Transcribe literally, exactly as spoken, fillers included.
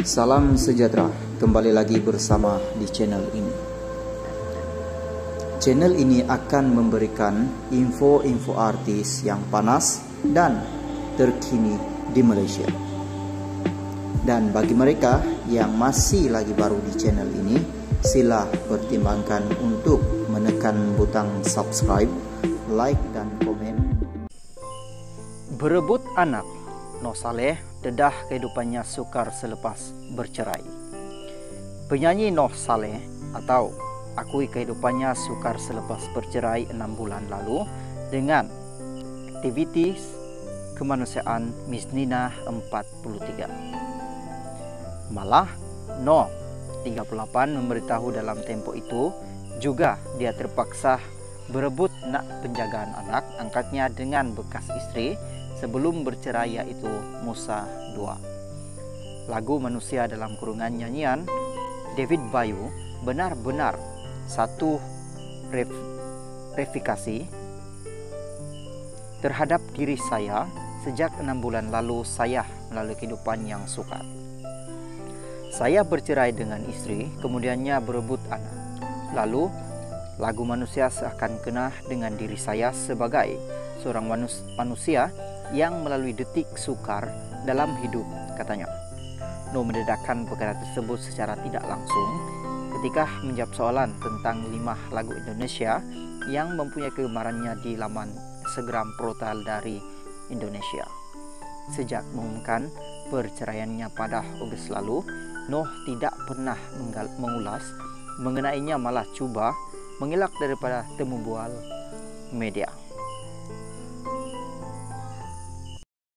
Salam sejahtera, kembali lagi bersama di channel ini. Channel ini akan memberikan info-info artis yang panas dan terkini di Malaysia. Dan bagi mereka yang masih lagi baru di channel ini, sila pertimbangkan untuk menekan butang subscribe, like dan komen. Berebut anak, Noh Saleh dedah kehidupannya sukar selepas bercerai. Penyanyi Noh Saleh atau akui kehidupannya sukar selepas bercerai enam bulan lalu dengan aktivitas kemanusiaan Miss Nina empat puluh tiga. Malah Noh tiga puluh delapan memberitahu dalam tempo itu juga dia terpaksa berebut nak penjagaan anak angkatnya dengan bekas istri sebelum bercerai, yaitu Musa dua. Lagu Manusia dalam kurungan nyanyian David Bayu benar-benar satu ref, refikasi terhadap diri saya. Sejak enam bulan lalu saya melalui kehidupan yang sukar. Saya bercerai dengan istri, kemudiannya berebut anak. Lalu lagu Manusia seakan kena dengan diri saya sebagai seorang manus manusia yang melalui detik sukar dalam hidup, katanya. Noh mendedahkan perkara tersebut secara tidak langsung ketika menjawab soalan tentang lima lagu Indonesia yang mempunyai kegemarannya di laman Instagram portal dari Indonesia. Sejak mengumumkan perceraiannya pada Ogos lalu, Noh tidak pernah mengulas mengenainya, malah cuba mengelak daripada temu bual media.